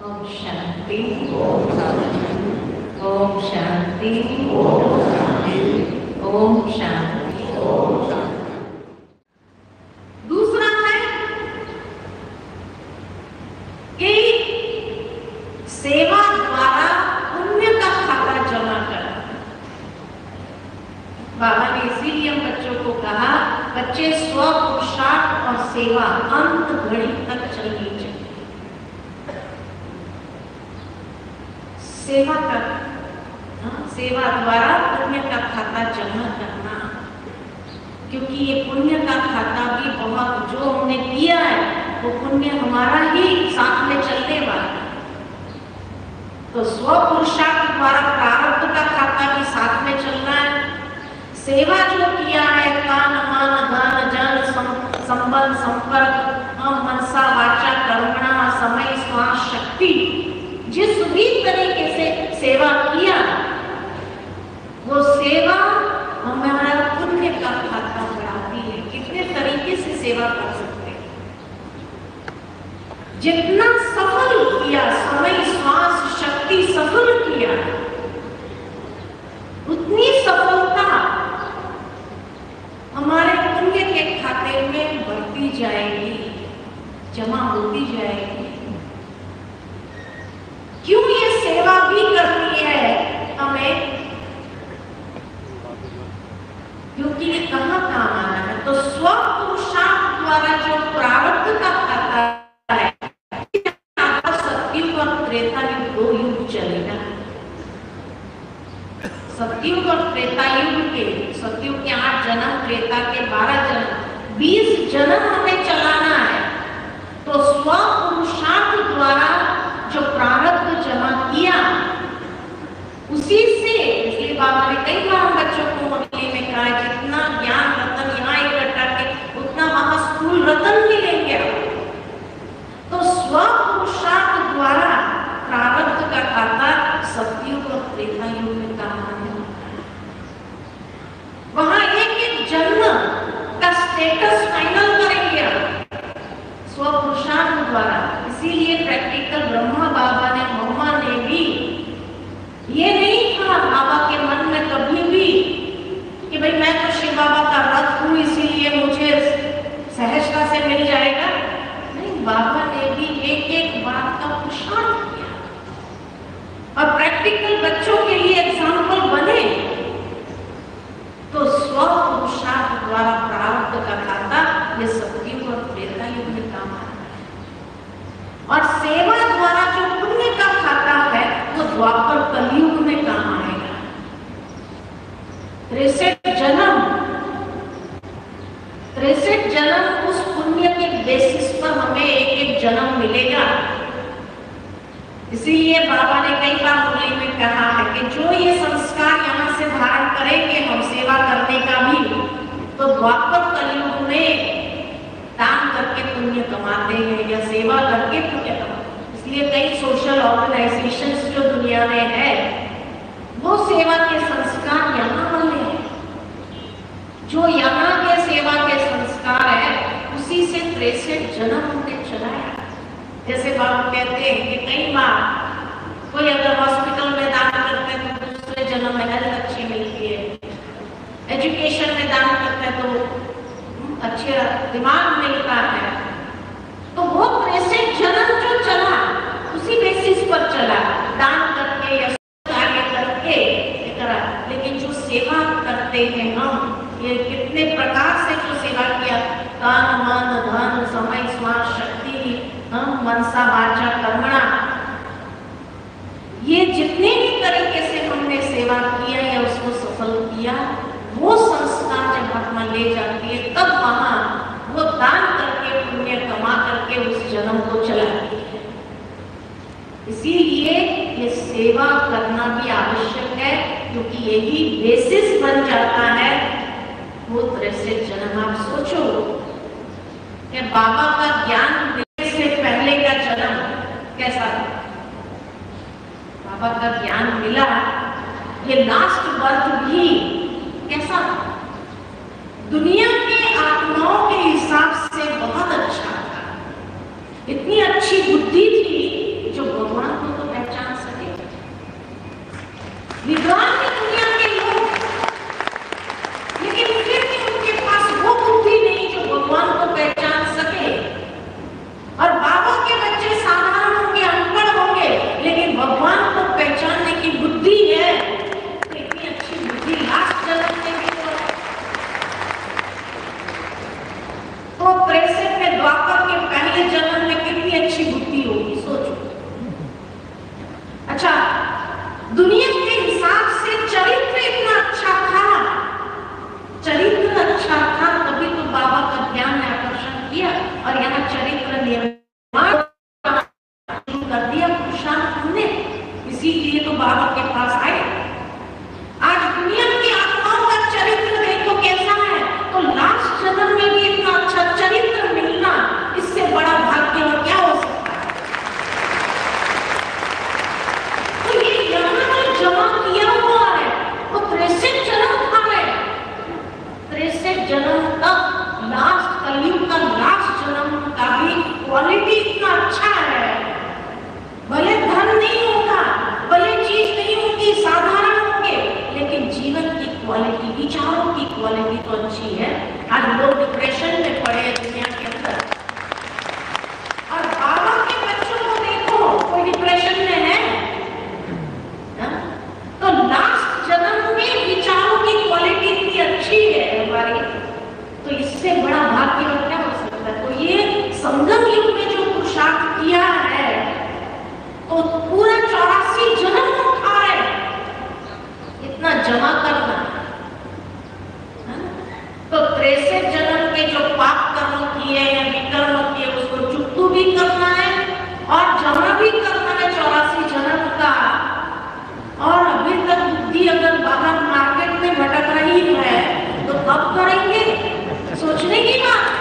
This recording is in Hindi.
ओम शांति। ओम शांति। ओम शांति। ओम शांति। ओम शांति। दूसरा है कि सेवा द्वारा पुण्य का खाता जमा करना। बाबा ने इसीलिए हम बच्चों को कहा, बच्चे स्व पुरुषार्थ और सेवा अंत घड़ी तक चलनी चाहिए। सेवा कर, सेवा द्वारा पुण्य का खाता जमा करना, क्योंकि ये पुण्य का खाता भी बहुत, जो हमने किया है वो पुण्य हमारा ही साथ में चलने वाला है। तो स्व पुरुषार्थ द्वारा प्रारब्ध का खाता भी साथ में चलना है। सेवा जो किया है, कान मान धन जन संबल संपर्क मनसा वाचा कर्मणा समय श्वास शक्ति, जिस भी तरीके से सेवा किया वो सेवा हमारा पुण्य का खाता बढ़ाती है। कितने तरीके से सेवा कर सकते हैं, जितना सफल किया, समय श्वास शक्ति सफल किया, उतनी सफलता हमारे पुण्य के खाते में बढ़ती जाएगी, जमा होती जाएगी। क्यों ये सेवा भी करनी है हमें, क्योंकि ये कहाँ काम आना है। तो स्व पुरुषार्थ द्वारा जो प्रारब्ध का खाता है, सतयुग और त्रेता युग दो युग चलेगा। सतयुग और त्रेता युग के, सतयुग के 8 जन्म, त्रेता के 12 जन्म, 20 जन्म हमें चलाना है। तो स्व पुरुषार्थ द्वारा जो प्रारब्ध जमा किया उसी से, इसलिए बाबा ने कई बार बच्चों को मुरली में कहा, जितना ज्ञान रतन यहाँ इकट्ठा के उतना वहां स्थूल रतन मिलेंगे। तो स्व पुरुषार्थ द्वारा प्रारब्ध का खाता सतयुग और त्रेता युग में काम आने वाला है। वहां एक जन्म का स्टेटस फाइनल करेंगे स्व पुरुषार्थ द्वारा। इसीलिए प्रैक्टिकल ब्रह्मा बाबा ने, मम्मा ने भी ये नहीं था बाबा के मन में कभी भी कि भाई मैं तो शिव बाबा का रथ हूं इसीलिए मुझे सहजता से मिल जाएगा। नहीं, बाबा ने भी एक एक बात का पुरुषार्थ किया और प्रैक्टिकल बच्चों के लिए एग्जाम्पल बने। तो स्व पुरुषार्थ द्वारा प्रारब्ध का खाता ये सतयुग और त्रेता युग में काम आता है, और सेवा द्वारा जो पुण्य का खाता है वो द्वापर कलयुग में काम आएगा। 63 जन्म उस पुण्य के बेसिस पर हमें एक जन्म मिलेगा। इसीलिए बाबा ने कई बार मुरली में कहा है कि जो ये संस्कार यहाँ से धारण करेंगे हम सेवा करने का भी, तो द्वापर कलयुग में दान करके पुण्य कमाते हैं या सेवा करके पुण्य कमाते हैं। इसलिए कई सोशल ऑर्गेनाइजेशंस जो दुनिया में है वो सेवा के संस्कार यहाँ वाले हैं। जो यहाँ के सेवा के संस्कार है उसी से 63 जन्म हमने चलाया। जैसे बाबू कहते हैं कि कई बार कोई अगर हॉस्पिटल में दान करते हैं तो दूसरे जन्म में हेल्थ अच्छी मिलती है, एजुकेशन में दान करते हैं तो अच्छे दिमाग मिलता है। तो वो 63 जन्म जो चला उसी बेसिस पर चला, दान करके या कार्य करके करा। लेकिन जो सेवा करते हैं हम, ये कितने प्रकार से जो सेवा किया, कान मन धन समय श्वास शक्ति हम मनसा वाचा कर्मणा, ये जितने भी तरीके से हमने सेवा किया या उसको सफल किया, वो संस्कार जब आत्मा ले जाती है तब वहां वो दान करके पुण्य कमा करके उस जन्म को चलाती है। इसीलिए ये सेवा करना भी आवश्यक है, क्योंकि यही बेसिस बन जाता है वो 63 जन्म। आप सोचो कि बाबा का ज्ञान मिलने से पहले का जन्म कैसा था। बाबा का ज्ञान मिला, ये लास्ट बर्थ भी कैसा था, दुनिया के आत्माओं के हिसाब से बहुत अच्छा था। इतनी अच्छी बुद्धि थी जो भगवान कर दिया पुरुषार्थ हमने, इसीलिए तो बाबा के पास आए। आज दुनिया की आत्माओं का चरित्र देखो कैसा है, तो लास्ट जन्म में भी इतना अच्छा चरित्र मिलना, इससे बड़ा भाग्य और क्या हो सकता है। तो ये यहाँ जो जमा किया हुआ है वो 63 जन्म था है, 63 जन्म तक लास्ट कलयुग का लास्ट जन्म का भी क्वालिटी इतना अच्छा है। भले धन नहीं होगा, भले चीज नहीं होगी, साधारण होंगे, लेकिन जीवन की क्वालिटी, विचारों की क्वालिटी तो अच्छी है। आज लोग डिप्रेशन में पड़े हैं दुनिया के अंदर, और बाबा के बच्चों को देखो कोई डिप्रेशन में है ना? तो लास्ट जन्म में विचारों की क्वालिटी इतनी अच्छी है हमारी, तो इससे बड़ा भाग्य और क्या हो सकता है। तो ये संगम युग में जो पुरुषार्थ किया है, तो पूरा 84 जन्म उठा है इतना जमा करना है? तो 63 जन्म के जो पाप कर्म किए या विकर्म किए उसको चुकतू भी करना है और जमा भी करना है 84 जन्म का। और अभी तक बुद्धि अगर बाहर मार्केट में भटक रही है तो कब करेंगे, सोचने की बात